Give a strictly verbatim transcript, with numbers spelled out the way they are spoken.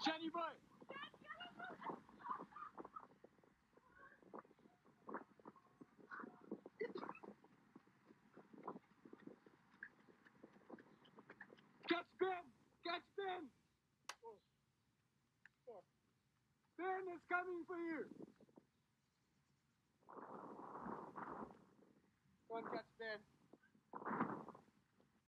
Shiny boy! Catch Ben! Catch Ben! Oh. Oh. Ben is coming for you! Go on, catch Ben.